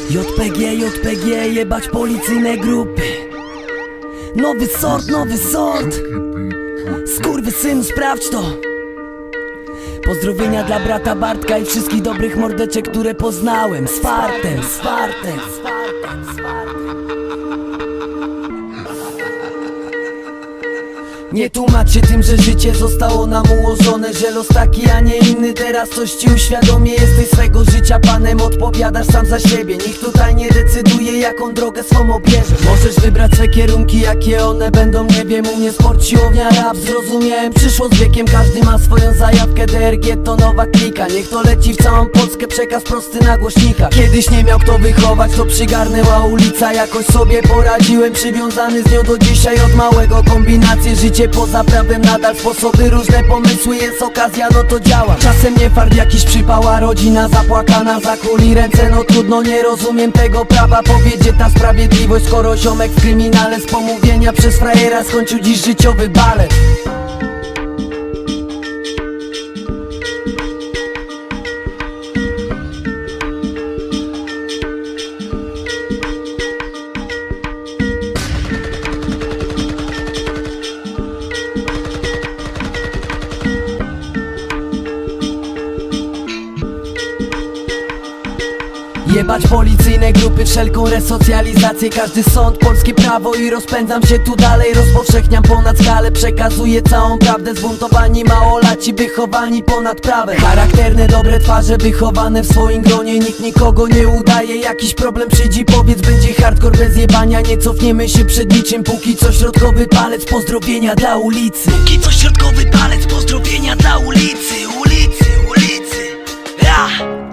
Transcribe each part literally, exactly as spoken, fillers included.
J P G, J P G, jebać policyjne grupy. Nowy sort, nowy sort. Skurwysynu, sprawdź to. Pozdrowienia dla brata Bartka i wszystkich dobrych mordeczek, które poznałem. Z fartem, z fartem, z fartem, z fartem. Nie tłumacz się tym, że życie zostało nam ułożone, że los taki, a nie inny. Teraz coś ci uświadomię, jesteś swego życia panem, odpowiadasz sam za siebie. Nikt tutaj nie decyduje, jaką drogę swą obierzesz. Możesz wybrać swe kierunki, jakie one będą, nie wiem. U mnie sport, siłownia, rap, zrozumiałem, przyszło z wiekiem. Każdy ma swoją zajawkę, D R G to nowa klika. Niech to leci w całą Polskę, przekaz prosty na głośnikach. Kiedyś nie miał kto wychować, to przygarnęła ulica. Jakoś sobie poradziłem, przywiązany z nią do dzisiaj. Od małego kombinacje, życie poza prawem, nadal sposoby, różne pomysły, jest okazja, no to działa. Czasem nie fart, jakiś przypał, a rodzina zapłakana, zakuli ręce, no trudno, nie rozumiem tego prawa. Powiedzie ta sprawiedliwość, skoro ziomek w kryminale z pomówienia przez frajera skończył dziś życiowy balet. Jebać policyjne grupy, wszelką resocjalizację, każdy sąd, polskie prawo i rozpędzam się tu dalej. Rozpowszechniam ponad skalę, przekazuję całą prawdę. Zbuntowani małolaci, wychowani ponad prawem. Charakterne, dobre twarze, wychowane w swoim gronie. Nikt nikogo nie udaje, jakiś problem przyjdzie, powiedz, będzie hardcore bez jebania. Nie cofniemy się przed niczym, póki co środkowy palec, pozdrowienia dla ulicy. Póki co środkowy palec, pozdrowienia dla ulicy, ulicy, ulicy, ja.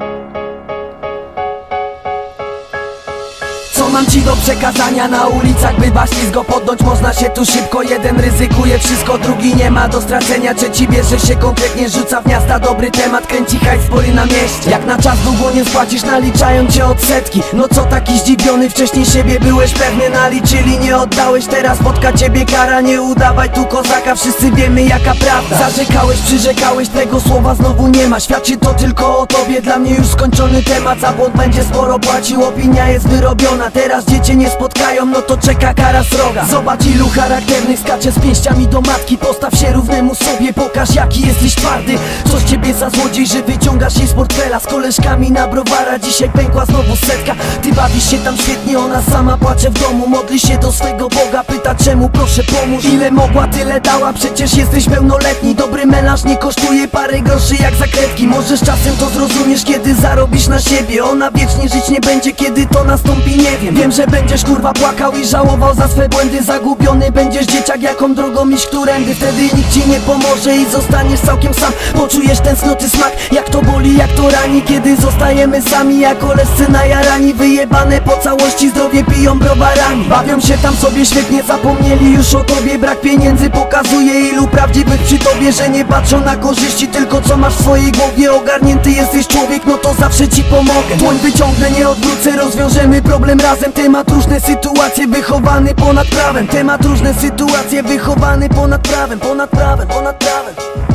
Co mam ci do przekazania na ulicach? Bywa ślizgo, podnąć można się tu szybko. Jeden ryzykuje wszystko, drugi nie ma do stracenia. Trzeci bierze się konkretnie, rzuca w miasta dobry temat. Kręci hajs, spory na mieście. Jak na czas długo nie spłacisz, naliczają cię odsetki. No co taki zdziwiony, wcześniej siebie byłeś pewny. Naliczyli, nie oddałeś, teraz spotka ciebie kara. Nie udawaj tu kozaka, wszyscy wiemy jaka prawda. Zarzekałeś, przyrzekałeś, tego słowa znowu nie ma. Świadczy to tylko o tobie, dla mnie już skończony temat. Za błąd będzie sporo płacił, opinia jest wyrobiona. Teraz dziecię nie spotkają, no to czeka kara sroga. Zobacz ilu charakternych skacze z pięściami do matki. Postaw się równemu sobie, pokaż jaki jesteś twardy. Co z ciebie za złodziej, że wyciągasz jej z portfela. Z koleżkami na browara, dzisiaj pękła znowu setka. Ty bawisz się tam świetnie, ona sama płacze w domu. Modli się do swego Boga, pyta czemu, proszę pomóż. Ile mogła, tyle dała, przecież jesteś pełnoletni. Dobry melanż nie kosztuje parę groszy jak zakredki. Możesz czasem to zrozumiesz, kiedy zarobisz na siebie. Ona wiecznie żyć nie będzie, kiedy to nastąpi, nie wiem. Wiem, że będziesz kurwa płakał i żałował za swe błędy. Zagubiony będziesz dzieciak, jaką drogą iść, którędy. Wtedy nikt ci nie pomoże i zostaniesz całkiem sam. Poczujesz tęsknoty smak, jak to boli, jak to rani. Kiedy zostajemy sami, jak koleżcy najarani. Wyjebane po całości, zdrowie piją browarami. Bawią się tam sobie świetnie, zapomnieli już o tobie. Brak pieniędzy pokazuje ilu prawdziwych przy tobie, że nie patrzą na korzyści, tylko co masz w swojej głowie. Ogarnięty jesteś człowiek, no to zawsze ci pomogę. Dłoń wyciągnę, nie odwrócę, rozwiążemy problem razem. Temat różne sytuacje, wychowany ponad prawem. Temat różne sytuacje, wychowany ponad prawem, ponad prawem, ponad prawem.